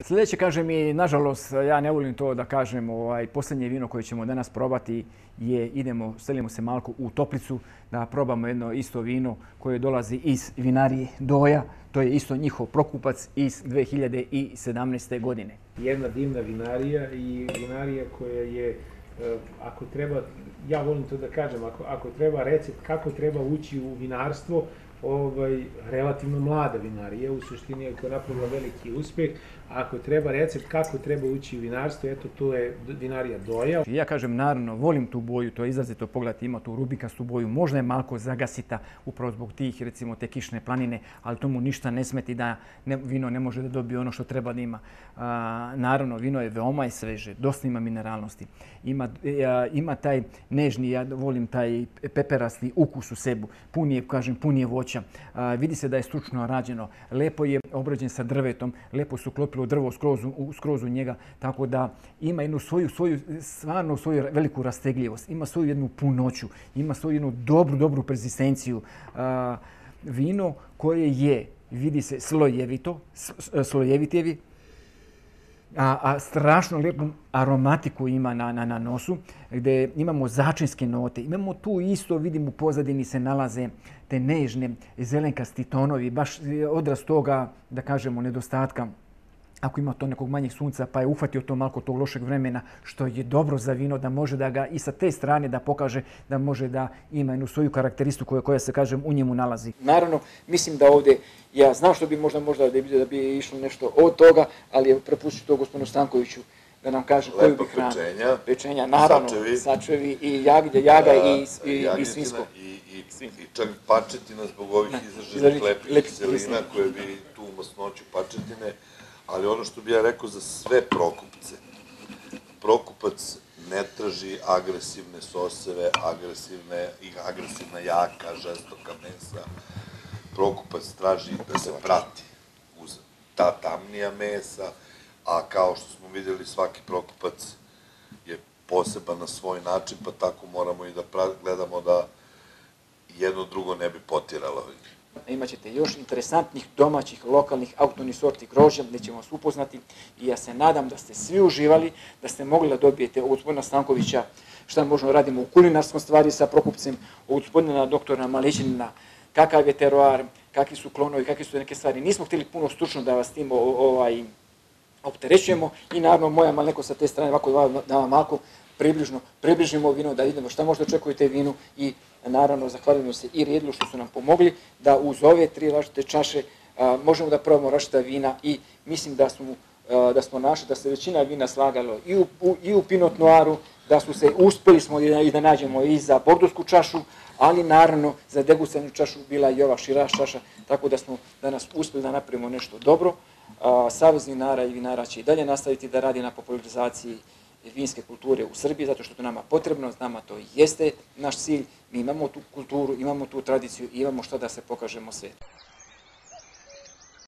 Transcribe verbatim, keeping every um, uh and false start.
Sljedeće, kažem, i nažalost, ja ne volim to da kažem, ovaj, posljednje vino koje ćemo danas probati je, idemo, selimo se malko u Toplicu da probamo jedno isto vino koje dolazi iz vinarije Doja. To je isto njihov Prokupac iz dve hiljade sedamnaeste. godine. Jedna divna vinarija i vinarija koja je, ako treba, ja volim to da kažem, ako, ako treba recept kako treba ući u vinarstvo, ovaj, relativno mlada vinarija, u suštini je koja napravila veliki uspeh. Ako treba recept kako treba ući u vinarstvo, eto, to je vinarija Doja. Ja kažem, naravno, volim tu boju, to je izrazito, pogledajte, ima tu rubikastu boju, možda je malko zagasita upravo zbog tih, recimo, te kišne planine, ali tomu ništa ne smeti da ne, vino ne može da dobije ono što treba da ima. A, naravno, vino je veoma je sveže, dosta ima mineralnosti, ima, a, ima taj nežni, ja volim taj peperasti ukus u sebu, pun je, kažem, pun je voća, a, vidi se da je stručno rađeno, lepo je obrađen sa drvetom, lepo su klopilo drvo skroz, skroz u njega, tako da ima jednu svoju, svoju, stvarno svoju veliku rastegljivost, ima svoju jednu punoću, ima svoju jednu dobru, dobru persistenciju. A, vino koje je, vidi se, slojevito, slojevitevi, a, a strašno lijepu aromatiku ima na, na, na nosu, gdje imamo začinske note. Imamo tu isto, vidim u pozadini se nalaze te nežne zelenkasti tonovi, baš odraz toga, da kažemo, nedostatka. Ako ima to nekog manjeg sunca, pa je uhvatio to malko tog lošeg vremena, što je dobro za vino, da može da ga i sa te strane da pokaže da može da ima jednu svoju karakteristiku koja, koja se, kažem, u njemu nalazi. Naravno, mislim da ovdje, ja znam što bi možda, možda da bi, da bi išlo nešto od toga, ali je prepustiti to gospodinu Stankoviću da nam kaže koju bi hranu. Lepa pečenja, pečenja, naravno, sačevi, sačevi i jaglje, jaga i, i, i svinjsko. I, i, i čak pačetina zbog ovih izraženih lepih kiselina koje bi tu masnoću pačetine. Ali ono što bi ja rekao za sve Prokupce, Prokupac ne traži agresivne soseve, agresivne i agresivna jaka, žestoka mesa. Prokupac traži da se prati uz ta tamnija mesa, a kao što smo vidjeli, svaki Prokupac je poseban na svoj način, pa tako moramo i da gledamo da jedno drugo ne bi potiralo. Imaćete još interesantnih domaćih, lokalnih, autohtonih sorti grožđa gdje ćemo vas upoznati i ja se nadam da ste svi uživali, da ste mogli da dobijete od gospodina Stankovića šta možemo radimo u kulinarskom stvari sa Prokupcem, od gospodina doktora Malićanina, kakav je teroar, kakvi su klonovi, kakve su neke stvari. Nismo htjeli puno stručno da vas tim ovaj, opterećujemo i naravno moja malenko sa te strane ovako da vam malko približno približimo vino, da vidimo šta možda očekujete vinu i naravno zahvaljujemo se i Riedlu što su nam pomogli da uz ove tri različite čaše a, možemo da probamo različita vina i mislim da smo, a, da smo našli da se većina vina slagalo i u, u, i u Pinot Noiru, da su se uspeli smo i da, i da nađemo i za bordovsku čašu, ali naravno za degustaciju čašu bila i ova Shiraz čaša, tako da smo danas uspeli da napravimo nešto dobro. A, Savez vinara i vinara će i dalje nastaviti da radi na popularizaciji vinske kulture u Srbiji, zato što to nama potrebno, nama to jeste naš cilj, mi imamo tu kulturu, imamo tu tradiciju i imamo što da se pokažemo svijetu.